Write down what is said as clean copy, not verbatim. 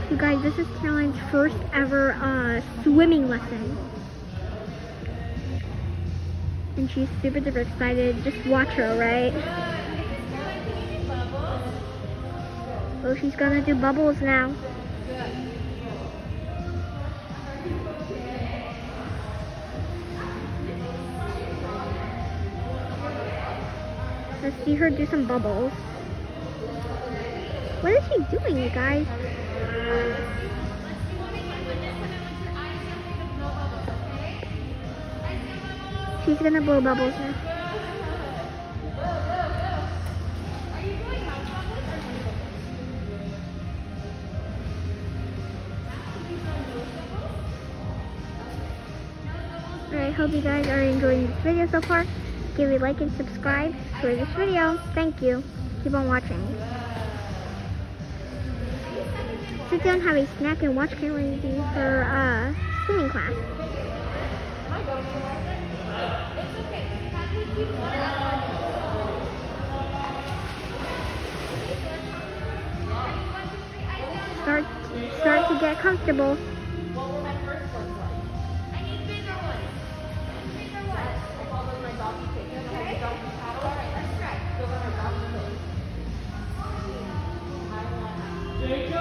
You guys, this is Caroline's first ever swimming lesson. And she's super duper excited. Just watch her, right? Oh, she's gonna do bubbles now. Let's see her do some bubbles. What is she doing, you guys? She's gonna blow bubbles now. Alright, hope you guys are enjoying this video so far. Give a like and subscribe for this video. Thank you. Keep on watching. Sit down, have a snack, and watch Caroline do her swimming class. Start to get comfortable. What will my first ones like? I need bigger ones. Bigger ones. I call them my doggy cake. Okay? Doggy paddle. Alright, let's try. Go on our doggy cake. I want.